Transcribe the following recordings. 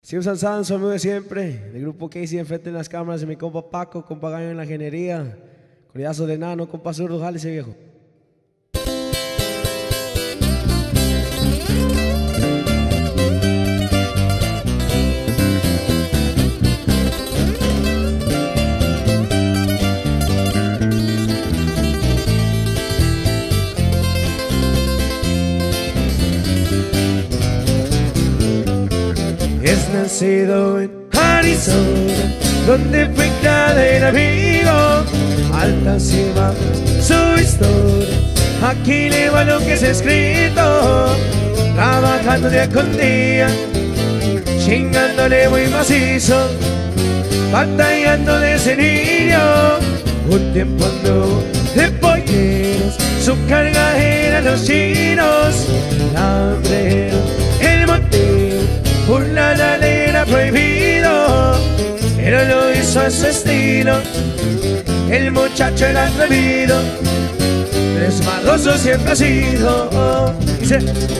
Sigo Salzán, su amigo de siempre, del grupo Casey enfrente en las cámaras, y mi compa Paco, compa Gallo en la ingeniería, Corriazo de Nano, compa Zurdo, jálese viejo. Es nacido en Arizona, donde fue cada el amigo. Altas y bajas su historia, aquí le va lo que es escrito. Trabajando día con día, chingándole muy macizo, batallando de ese niño. Un tiempo andó de polleros, su carga era los chinos. La hambre, el motivo, por la ley era prohibido, pero lo hizo a su estilo. El muchacho era atrevido, desmadroso siempre ha sido. Dice: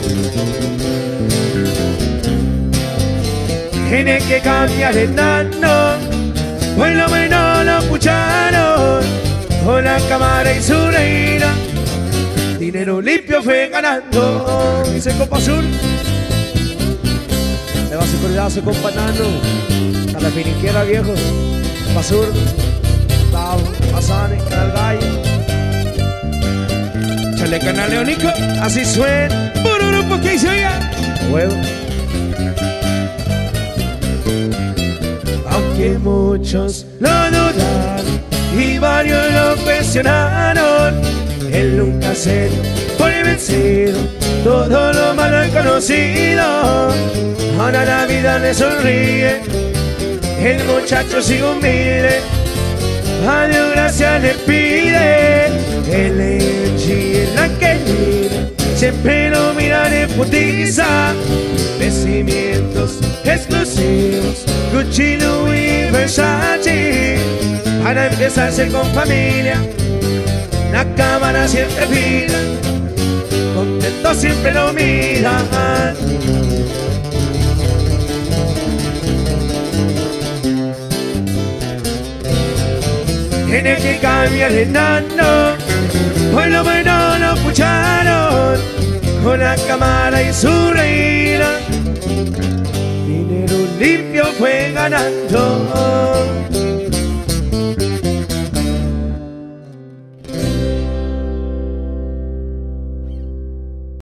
tiene que cambiar el nano, pues lo menos lo pucharon con la cámara y su reina. Dinero limpio fue ganando. Dice compa Azul: le va a su corridazo, compa Nano, a la finiquera viejo, compa Azul, Tavo, Pasane, Canal Gallo. Chale Canal Leónico, así suena, por un grupo que hizo ya. Huevo. Aunque muchos lo dudaron y varios lo cuestionaron, él nunca se dio por vencido, todo lo malo he conocido. Ahora la vida le sonríe, el muchacho sigue humilde, a Dios gracias le pide. El Echi en la que mira, siempre lo miraré putiza. Vestimientos exclusivos, Gucci, Louis, Versace, para empezarse con familia, la cámara siempre fila, contento siempre lo mira. Tiene que cambiar el nano, pues lo bueno lo pucharon con la cámara y su reina. Dinero limpio fue ganando.